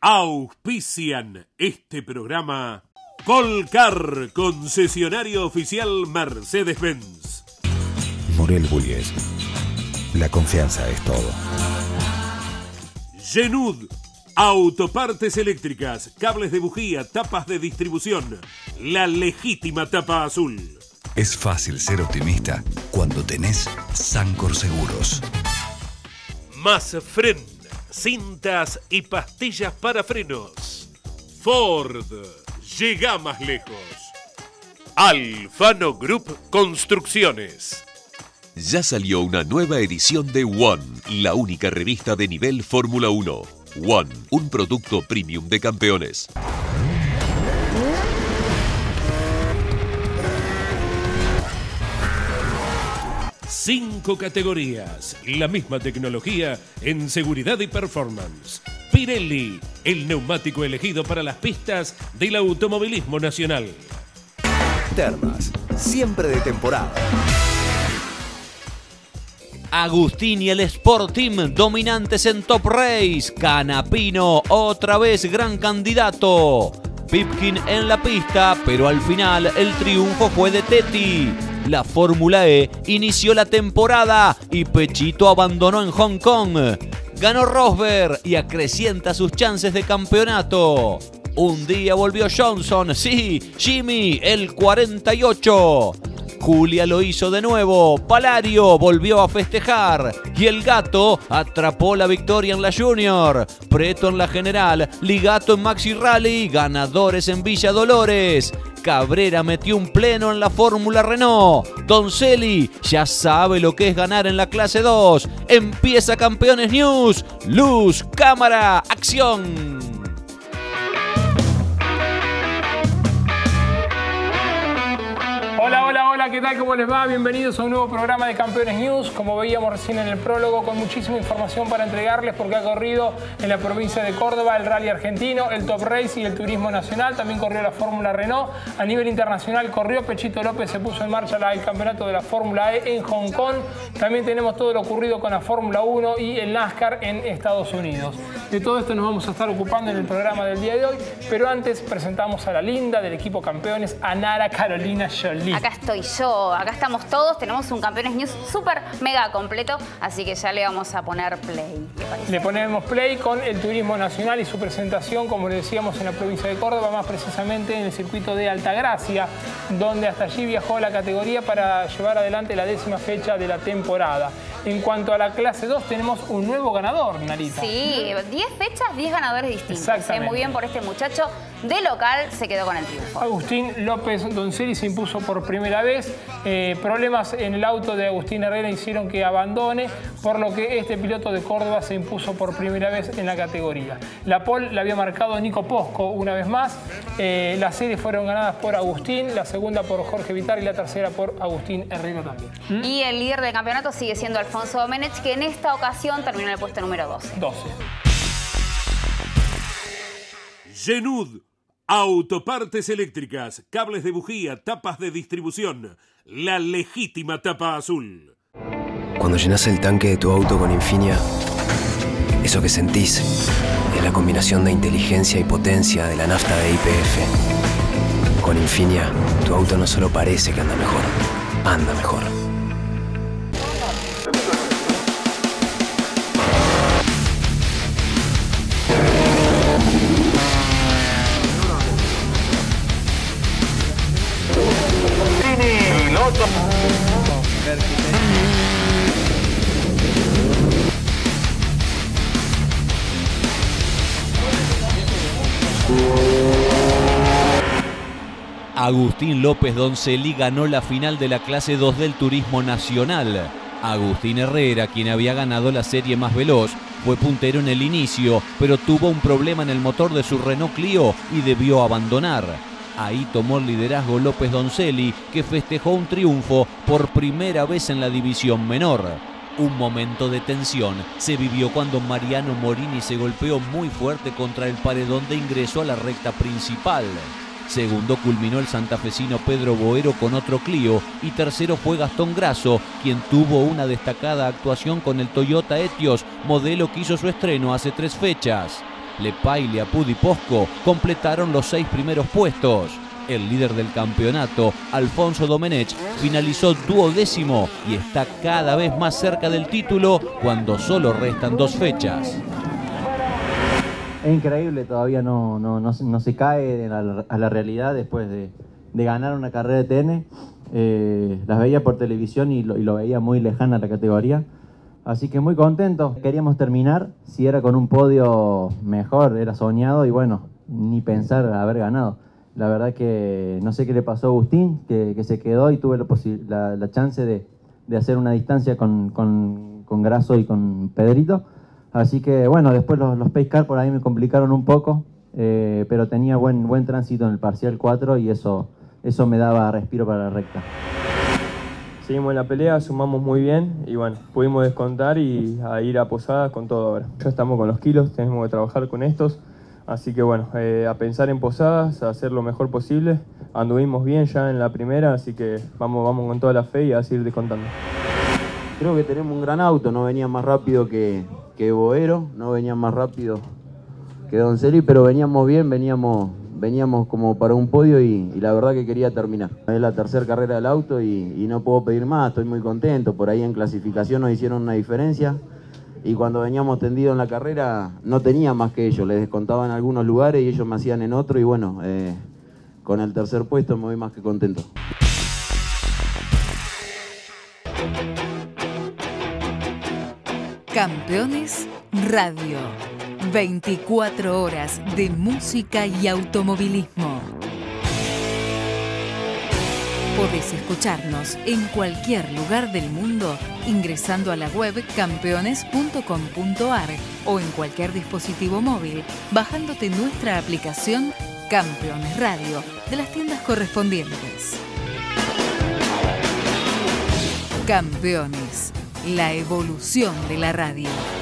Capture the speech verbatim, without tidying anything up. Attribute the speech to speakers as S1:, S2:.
S1: Auspician este programa Colcar, concesionario oficial Mercedes-Benz.
S2: Morel Bullies. La confianza es todo.
S1: Genud, autopartes eléctricas, cables de bujía, tapas de distribución. La legítima tapa azul.
S3: Es fácil ser optimista cuando tenés Sancor Seguros.
S1: Más Fren, cintas y pastillas para frenos. Ford, llega más lejos. Alfano Group Construcciones.
S4: Ya salió una nueva edición de One, la única revista de nivel Fórmula uno. One, un producto premium de Campeones.
S1: Cinco categorías, la misma tecnología en seguridad y performance. Pirelli, el neumático elegido para las pistas del automovilismo nacional.
S5: Termas, siempre de temporada.
S6: Agustín y el Sport Team dominantes en Top Race. Canapino otra vez gran candidato. Pipkin en la pista, pero al final el triunfo fue de Teti. La Fórmula E inició la temporada y Pechito abandonó en Hong Kong. Ganó Rosberg y acrecienta sus chances de campeonato. Un día volvió Johnson, sí, Jimmy, el cuarenta y ocho. Julia lo hizo de nuevo, Palario volvió a festejar y el Gato atrapó la victoria en la Junior. Preto en la General, Ligato en Maxi Rally, ganadores en Villa Dolores. Cabrera metió un pleno en la Fórmula Renault. Donzelli ya sabe lo que es ganar en la clase dos. Empieza Campeones News. Luz, cámara, acción.
S7: Hola, hola, hola, ¿qué tal? ¿Cómo les va? Bienvenidos a un nuevo programa de Campeones News. Como veíamos recién en el prólogo, con muchísima información para entregarles porque ha corrido en la provincia de Córdoba el Rally Argentino, el Top Race y el Turismo Nacional. También corrió la Fórmula Renault. A nivel internacional corrió Pechito López, se puso en marcha el campeonato de la Fórmula E en Hong Kong. También tenemos todo lo ocurrido con la Fórmula uno y el NASCAR en Estados Unidos. De todo esto nos vamos a estar ocupando en el programa del día de hoy, pero antes presentamos a la linda del equipo Campeones, a Nara Carolina Jolie.
S8: Acá estoy yo, acá estamos todos, tenemos un Campeones News súper mega completo, así que ya le vamos a poner play.
S7: Le ponemos play con el Turismo Nacional y su presentación, como le decíamos, en la provincia de Córdoba, más precisamente en el circuito de Altagracia, donde hasta allí viajó la categoría para llevar adelante la décima fecha de la temporada. En cuanto a la clase dos, tenemos un nuevo ganador, Narita.
S8: Sí, diez fechas, diez ganadores distintos. Exactamente. Muy bien por este muchacho. De local se quedó con el triunfo.
S7: Agustín López Donzelli se impuso por primera vez. Eh, problemas en el auto de Agustín Herrera hicieron que abandone, por lo que este piloto de Córdoba se impuso por primera vez en la categoría. La pole la había marcado Nico Posco una vez más. Eh, las series fueron ganadas por Agustín, la segunda por Jorge Vitar y la tercera por Agustín Herrera también.
S8: ¿Mm? Y el líder del campeonato sigue siendo Alfonso Domenech, que en esta ocasión terminó en el puesto número doce.
S7: doce.
S1: Genud, autopartes eléctricas, cables de bujía, tapas de distribución. La legítima tapa azul.
S9: Cuando llenas el tanque de tu auto con Infinia, eso que sentís es la combinación de inteligencia y potencia de la nafta de Y P F. Con Infinia, tu auto no solo parece que anda mejor, anda mejor.
S6: Agustín López Donzelli ganó la final de la clase dos del Turismo Nacional. Agustín Herrera, quien había ganado la serie más veloz, fue puntero en el inicio, pero tuvo un problema en el motor de su Renault Clio y debió abandonar. Ahí tomó el liderazgo López Donzelli, que festejó un triunfo por primera vez en la división menor. Un momento de tensión se vivió cuando Mariano Morini se golpeó muy fuerte contra el paredón de ingreso a la recta principal. Segundo culminó el santafesino Pedro Boero con otro Clio y tercero fue Gastón Grasso, quien tuvo una destacada actuación con el Toyota Etios, modelo que hizo su estreno hace tres fechas. Lepay, Leapud y Posco completaron los seis primeros puestos. El líder del campeonato, Alfonso Domenech, finalizó duodécimo y está cada vez más cerca del título cuando solo restan dos fechas.
S10: Es increíble, todavía no, no, no, no se cae a la, a la realidad después de, de ganar una carrera de T N. Eh, las veía por televisión y lo, y lo veía muy lejana la categoría. Así que muy contento. Queríamos terminar, si era con un podio mejor, era soñado y bueno, ni pensar haber ganado. La verdad que no sé qué le pasó a Agustín, que, que se quedó y tuve la, la, la chance de, de hacer una distancia con, con, con Grasso y con Pedrito. Así que bueno, después los, los pace car por ahí me complicaron un poco, eh, pero tenía buen, buen tránsito en el parcial cuatro y eso, eso me daba respiro para la recta.
S11: Seguimos en la pelea, sumamos muy bien y bueno, pudimos descontar y a ir a Posadas con todo ahora. Ya estamos con los kilos, tenemos que trabajar con estos. Así que bueno, eh, a pensar en Posadas, a hacer lo mejor posible. Anduvimos bien ya en la primera, así que vamos, vamos con toda la fe y a seguir descontando.
S12: Creo que tenemos un gran auto, no venía más rápido que, que Boero, no venía más rápido que Doncelli, pero veníamos bien, veníamos, veníamos como para un podio y, y la verdad que quería terminar. Es la tercera carrera del auto y, y no puedo pedir más, estoy muy contento. Por ahí en clasificación nos hicieron una diferencia. Y cuando veníamos tendidos en la carrera no tenía más que ellos, les descontaba en algunos lugares y ellos me hacían en otro y bueno, eh, con el tercer puesto me voy más que contento.
S13: Campeones Radio, veinticuatro horas de música y automovilismo. Podés escucharnos en cualquier lugar del mundo ingresando a la web campeones punto com punto ar o en cualquier dispositivo móvil bajándote nuestra aplicación Campeones Radio de las tiendas correspondientes. Campeones, la evolución de la radio.